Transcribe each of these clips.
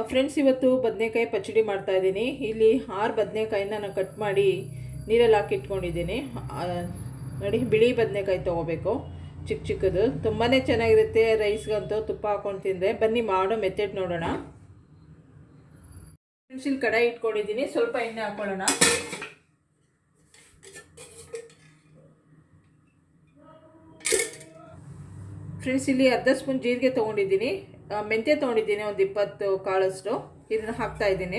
Friends, ಇವತ್ತು ಬದನೆಕಾಯಿ ಪಚ್ಚಡಿ ಮಾಡ್ತಾ ಇದ್ದೀನಿ. ಇಲ್ಲಿ 6 ಬದನೆಕಾಯಿನ ನಾನು ಕಟ್ ಮಾಡಿ ನೀರಲ್ಲಿ ಹಾಕಿ ಇಟ್ಕೊಂಡಿದ್ದೀನಿ. ನೋಡಿ, ಬಿಳಿ ಬದನೆಕಾಯಿ ತೊಗೋಬೇಕು, ಚಿಕ್ಕ ಚಿಕ್ಕದು. ತುಂಬಾ ಚೆನ್ನಾಗಿರುತ್ತೆ ರೈಸ್ಗಂತೂ. ತುಪ್ಪ ಹಾಕೊಂಡು ತಿಂದರೆ. ಬನ್ನಿ ಮಾಡೋ ಮೆಥಡ್ ನೋಡೋಣ. ಫ್ರೆಂಡ್ಸ್, ಇಲ್ಲಿ ಕಡಾಯಿ ಇಟ್ಕೊಂಡಿದ್ದೀನಿ. ಸ್ವಲ್ಪ ಎಣ್ಣೆ ಹಾಕೊಳ್ಳೋಣ. ಫ್ರೆಂಡ್ಸ್, ಇಲ್ಲಿ ಅರ್ಧ ಸ್ಪೂನ್ ಜೀರಿಗೆ ತೊಗೊಂಡಿದ್ದೀನಿ. ಮೆಂತ್ಯ ತೊಗೊಂಡಿದ್ದೀನಿ, ಒಂದು 20 ಕಾಳಷ್ಟು. ಇದನ್ನು ಹಾಕ್ತಾ ಇದ್ದೀನಿ.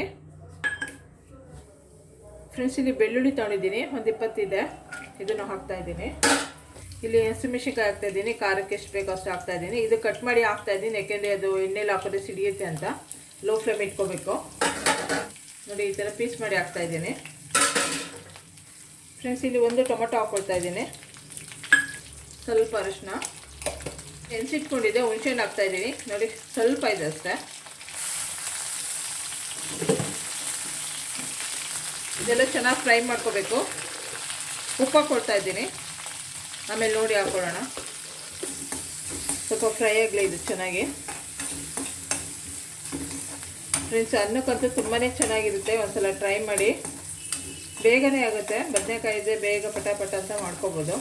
ಫ್ರೆಂಡ್ಸ್, ಇಲ್ಲಿ ಬೆಳ್ಳುಳ್ಳಿ ತೊಗೊಂಡಿದ್ದೀನಿ, ಒಂದು 20 ಇದೆ. ಇದನ್ನು ಹಾಕ್ತಾ ಇದ್ದೀನಿ. ಇಲ್ಲಿ ಹಸಿಮೆಣಸಿನಕಾಯಿ ಹಾಕ್ತಾ ಇದ್ದೀನಿ. ಖಾರಕ್ಕೆ ಎಷ್ಟು ಬೇಕೋ ಅಷ್ಟು ಹಾಕ್ತಾ ಇದ್ದೀನಿ. ಇದು ಕಟ್ ಮಾಡಿ ಹಾಕ್ತಾ ಇದ್ದೀನಿ, ಯಾಕೆಂದರೆ ಅದು ಎಣ್ಣೆಲಿ ಹಾಕೋದ್ರೆ ಸಿಡಿಯುತ್ತೆ ಅಂತ. ಲೋ ಫ್ಲೇಮ್ ಇಟ್ಕೋಬೇಕು. ನೋಡಿ, ಈ ಥರ ಪೀಸ್ ಮಾಡಿ ಹಾಕ್ತಾ ಇದ್ದೀನಿ. ಫ್ರೆಂಡ್ಸ್, ಇಲ್ಲಿ ಒಂದು ಟೊಮೆಟೊ ಹಾಕ್ಕೊಳ್ತಾ ಇದ್ದೀನಿ. ಸ್ವಲ್ಪ ಅರಿಶಿನ, ನೆನೆಸಿಟ್ಕೊಂಡಿದ್ದೆ ಹುಣಸೆಹಣ್ಣು ಹಾಕ್ತಾ ಇದ್ದೀನಿ. ನೋಡಿ, ಸ್ವಲ್ಪ ಇದೆ ಅಷ್ಟೇ. ಇದೆಲ್ಲ ಚೆನ್ನಾಗಿ ಫ್ರೈ ಮಾಡ್ಕೋಬೇಕು. ಉಪ್ಪು ಹಾಕ್ಕೊಳ್ತಾ ಇದ್ದೀನಿ. ಆಮೇಲೆ ನೋಡಿ ಹಾಕ್ಕೊಳ್ಳೋಣ. ಸ್ವಲ್ಪ ಫ್ರೈ ಆಗಲಿ ಇದು ಚೆನ್ನಾಗಿ. ಫ್ರೆಂಡ್ಸ್, ಅನ್ನಕ್ಕಂತೂ ತುಂಬಾ ಚೆನ್ನಾಗಿರುತ್ತೆ. ಒಂದ್ಸಲ ಟ್ರೈ ಮಾಡಿ. ಬೇಗನೆ ಆಗುತ್ತೆ. ಬದನೆಕಾಯಿ ಇದೆ, ಬೇಗ ಪಟ ಪಟ ಅಂತ ಮಾಡ್ಕೋಬೋದು.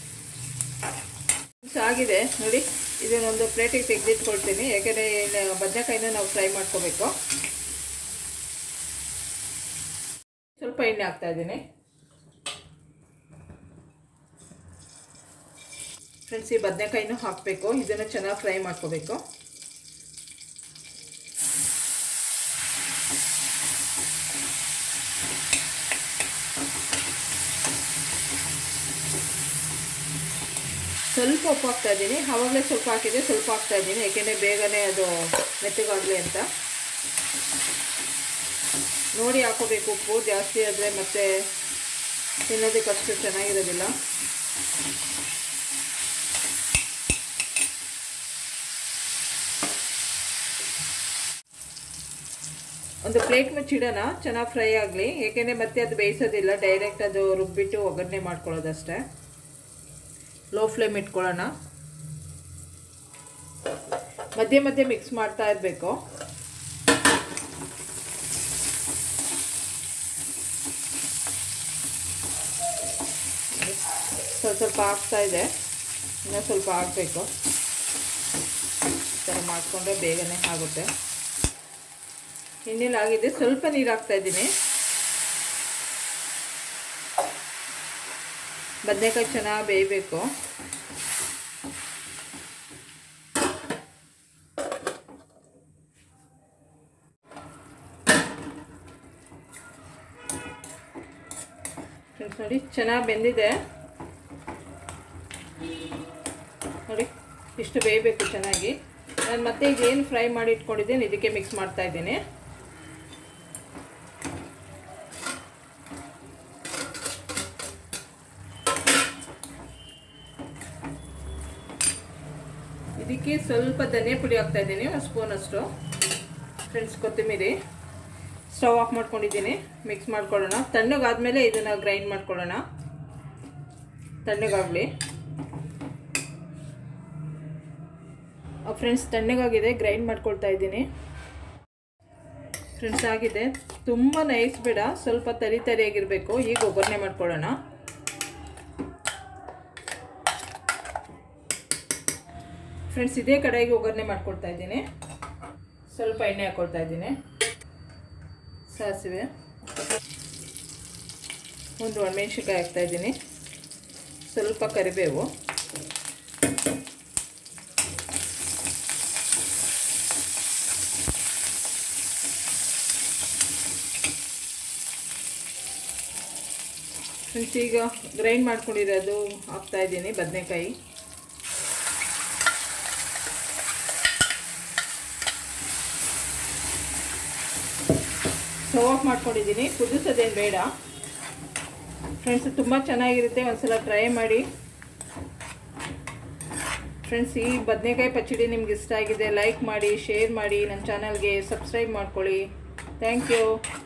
ಆಗಿದೆ ನೋಡಿ. ಇದನ್ನೊಂದು ಪ್ಲೇಟಿಗೆ ತೆಗೆದಿಟ್ಕೊಳ್ತೀನಿ, ಯಾಕೆಂದರೆ ಬದನೆಕಾಯಿನ ನಾವು ಫ್ರೈ ಮಾಡ್ಕೋಬೇಕು. ಸ್ವಲ್ಪ ಎಣ್ಣೆ ಹಾಕ್ತಾ ಇದ್ದೀನಿ. ಫ್ರೆಂಡ್ಸ್, ಈ ಬದನೆಕಾಯಿನೂ ಹಾಕಬೇಕು. ಇದನ್ನು ಚೆನ್ನಾಗಿ ಫ್ರೈ ಮಾಡ್ಕೋಬೇಕು. ಸ್ವಲ್ಪ ಉಪ್ಪು ಹಾಕ್ತಾ ಇದ್ದೀನಿ. ಆವಾಗಲೇ ಸ್ವಲ್ಪ ಹಾಕಿದೆ, ಸ್ವಲ್ಪ ಹಾಕ್ತಾ ಇದ್ದೀನಿ, ಏಕೆಂದರೆ ಬೇಗನೆ ಅದು ಮೆತ್ತಗಾಗಲಿ ಅಂತ. ನೋಡಿ ಹಾಕೋಬೇಕು. ಉಪ್ಪು ಜಾಸ್ತಿ ಆದರೆ ಮತ್ತೆ ತಿನ್ನೋದಕ್ಕೆ ಅಷ್ಟು ಚೆನ್ನಾಗಿರೋದಿಲ್ಲ. ಒಂದು ಪ್ಲೇಟ್ ಮುಚ್ಚಿಡೋಣ, ಚೆನ್ನಾಗಿ ಫ್ರೈ ಆಗಲಿ. ಏಕೆಂದರೆ ಮತ್ತೆ ಅದು ಬೇಯಿಸೋದಿಲ್ಲ, ಡೈರೆಕ್ಟ್ ಅದು ರುಬ್ಬಿಟ್ಟು ಒಗ್ಗರಣೆ ಮಾಡ್ಕೊಳ್ಳೋದಷ್ಟೇ. ಲೋ ಫ್ಲೇಮ್ ಇಟ್ಕೊಳ್ಳೋಣ. ಮಧ್ಯೆ ಮಧ್ಯೆ ಮಿಕ್ಸ್ ಮಾಡ್ತಾ ಇರಬೇಕು. ಸ್ವಲ್ಪ ಆಗ್ತಾ ಇದೆ, ಇನ್ನೂ ಸ್ವಲ್ಪ ಹಾಕಬೇಕು. ಈ ಥರ ಮಾಡಿಕೊಂಡ್ರೆ ಬೇಗನೆ ಆಗುತ್ತೆ. ಇನ್ನೆಲ್ಲ ಆಗಿದೆ. ಸ್ವಲ್ಪ ನೀರು ಹಾಕ್ತಾ ಇದ್ದೀನಿ. ಬದನೆಕಾಯಿ ಚೆನ್ನಾಗಿ ಬೇಯಬೇಕು. ನೋಡಿ, ಚೆನ್ನಾಗಿ ಬೆಂದಿದೆ. ನೋಡಿ, ಇಷ್ಟು ಬೇಯಬೇಕು ಚೆನ್ನಾಗಿ. ನಾನು ಮತ್ತೆ ಇದೇನು ಫ್ರೈ ಮಾಡಿ ಇಟ್ಕೊಂಡಿದ್ದೀನಿ ಇದಕ್ಕೆ ಮಿಕ್ಸ್ ಮಾಡ್ತಾ ಇದ್ದೀನಿ. ಇದಕ್ಕೆ ಸ್ವಲ್ಪ ಧನಿಯಾ ಪುಡಿ ಹಾಕ್ತಾ ಇದ್ದೀನಿ, ಒಂದು ಸ್ಪೂನ್ ಅಷ್ಟು. ಫ್ರೆಂಡ್ಸ್, ಕೊತ್ತಂಬರಿ. ಸ್ಟವ್ ಆಫ್ ಮಾಡ್ಕೊಂಡಿದ್ದೀನಿ. ಮಿಕ್ಸ್ ಮಾಡ್ಕೊಳ್ಳೋಣ. ತಣ್ಣಗಾದ್ಮೇಲೆ ಇದನ್ನು ಗ್ರೈಂಡ್ ಮಾಡ್ಕೊಳ್ಳೋಣ. ತಣ್ಣಗಾಗಲಿ. ಫ್ರೆಂಡ್ಸ್, ತಣ್ಣಗಾಗಿದೆ, ಗ್ರೈಂಡ್ ಮಾಡ್ಕೊಳ್ತಾ ಇದ್ದೀನಿ. ಫ್ರೆಂಡ್ಸ್, ಆಗಿದೆ. ತುಂಬ ನೈಸ್ ಬೇಡ, ಸ್ವಲ್ಪ ತರಿ ತರಿಯಾಗಿರಬೇಕು. ಈಗ ಒಗ್ಗರಣೆ ಮಾಡ್ಕೊಳ್ಳೋಣ. ಫ್ರೆಂಡ್ಸ್, ಇದೇ ಕಡೆಗೆ ಒಗ್ಗರಣೆ ಮಾಡ್ಕೊಳ್ತಾ ಇದ್ದೀನಿ. ಸ್ವಲ್ಪ ಎಣ್ಣೆ ಹಾಕ್ಕೊಳ್ತಾ ಇದ್ದೀನಿ. ಸಾಸಿವೆ, ಒಂದು ಒಣಮೆಣಸಿನ್ಕಾಯಿ ಹಾಕ್ತಾ ಇದ್ದೀನಿ. ಸ್ವಲ್ಪ ಕರಿಬೇವು, ಫ್ರೆಂಡ್ಸ್, ಈಗ ಗ್ರೈಂಡ್ ಮಾಡ್ಕೊಂಡಿರೋದು ಹಾಕ್ತಾ ಇದ್ದೀನಿ. ಬದನೆಕಾಯಿ ಸ್ಟವ್ ಆಫ್ ಮಾಡ್ಕೊಂಡಿದ್ದೀನಿ. ಕುದಿಸೋದೇನು ಬೇಡ. ಫ್ರೆಂಡ್ಸ್, ತುಂಬ ಚೆನ್ನಾಗಿರುತ್ತೆ. ಒಂದ್ಸಲ ಟ್ರೈ ಮಾಡಿ. ಫ್ರೆಂಡ್ಸ್, ಈ ಬದನೆಕಾಯಿ ಪಚ್ಚಡಿ ನಿಮ್ಗೆ ಇಷ್ಟ ಆಗಿದೆ ಲೈಕ್ ಮಾಡಿ, ಶೇರ್ ಮಾಡಿ, ನನ್ನ ಚಾನಲ್ಗೆ ಸಬ್ಸ್ಕ್ರೈಬ್ ಮಾಡ್ಕೊಳ್ಳಿ. Thank you.